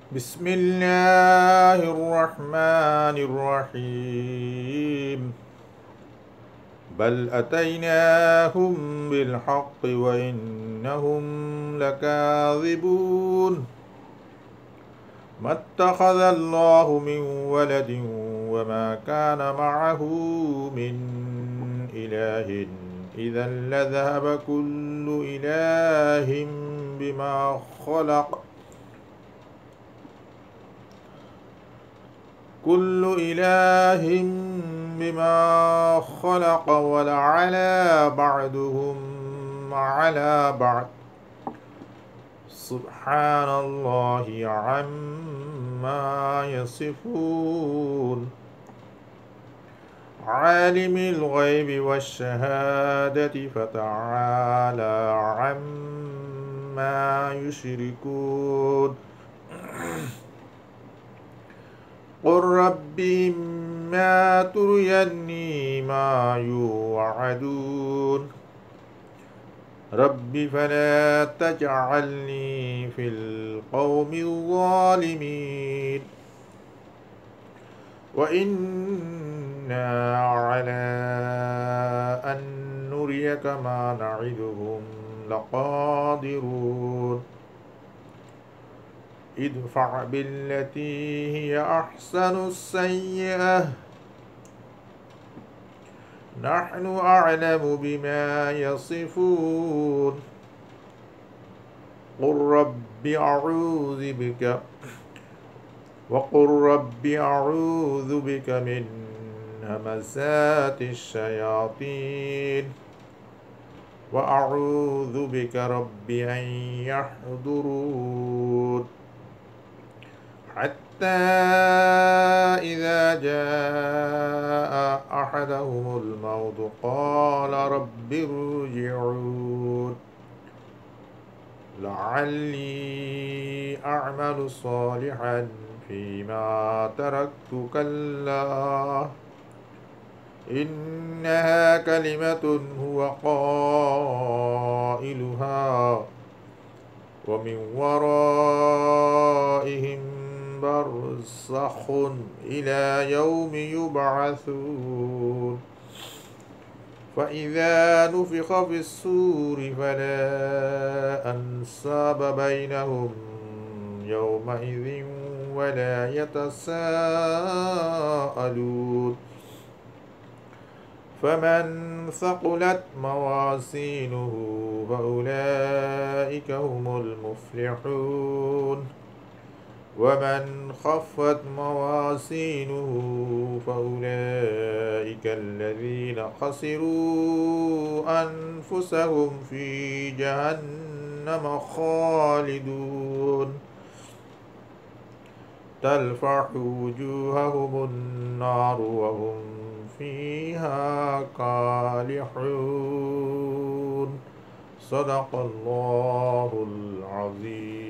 بسم الله الرحمن الرحيم بل أتيناهم بالحق وإنهم لكاذبون ما اتخذ الله من ولد وما كان معه من إله إذا لذهب كل إله بما خلق كل إله بما خلق ولعلى بعضهم على بعض سبحان الله عما يصفون عالم الغيب والشهادة فتعالى عما يشركون قل رب إما تريني ما يوعدون رب فلا تجعلني في القوم الظالمين وإنا على أن نريك ما نعدهم لقادرون ادفع بالتي هي أحسن السيئة نحن أعلم بما يصفون وقل رب أعوذ بك من همزات الشياطين وأعوذ بك رب أن يحضرون حتى إذا جاء أحدهم الموت قال رب ارجعون لعلي أعمل صالحا فيما تركت كلا إنها كلمة هو قائلها ومن ورائهم برزخ إلى يوم يبعثون فإذا نفخ في الصور فلا أنساب بينهم يومئذ ولا يتساءلون فمن ثقلت موازينه فأولئك هم المفلحون ومن خفت موازينه فأولئك الذين خسروا أنفسهم في جهنم خالدون تلفح وجوههم النار وهم فيها كالحون صدق الله العظيم